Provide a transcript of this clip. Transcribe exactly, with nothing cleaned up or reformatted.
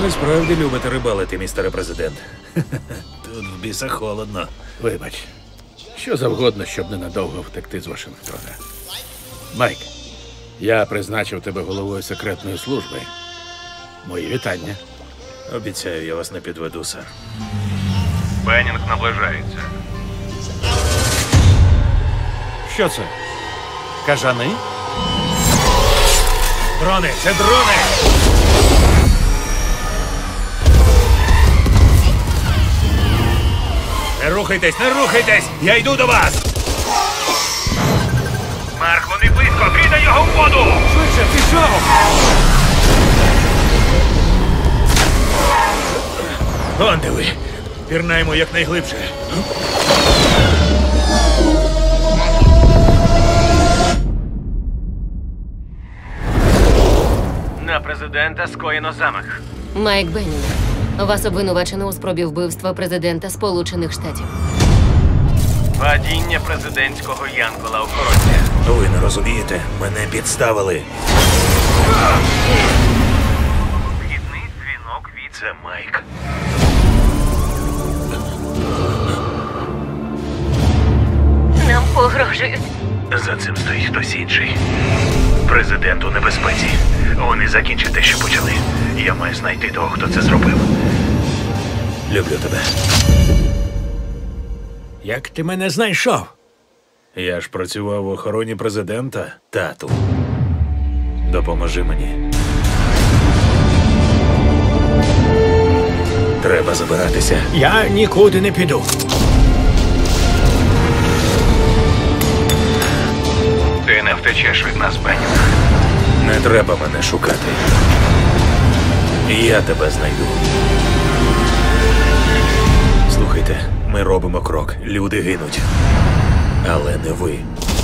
Ви справді любите рибалити, містере президент. Тут в біса холодно. Вибач, що завгодно, щоб ненадовго втекти з Вашингтона. Майк, я призначив тебе головою секретної служби. Мої вітання. Обіцяю, я вас не підведу, сер. Беннінг наближається. Що це? Кажани? Дрони! Це дрони! Не рухайтесь, не рухайтесь! Я йду до вас! Марк, вони близько! Кидай його в воду! Швидше, пішов! Он де ви! Пірнаємо якнайглибше. На президента скоєно замах. Майк Беннінг, вас обвинувачено у спробі вбивства президента Сполучених Штатів. Падіння президентського янгола-охоронця. Ви не розумієте, мене підставили. Вхідний дзвінок від... Це Майк. Нам погрожують. За цим стоїть хтось інший. Президент у небезпеці. Вони закінчать те, що почали. Я маю знайти того, хто це зробив. Люблю тебе. Як ти мене знайшов? Я ж працював в охороні президента, тату. Допоможи мені. Треба забиратися. Я нікуди не піду. Ти не втечеш від нас, Беннінг. Не треба мене шукати. Я тебе знайду. Слухайте, ми робимо крок. Люди гинуть. Але не ви.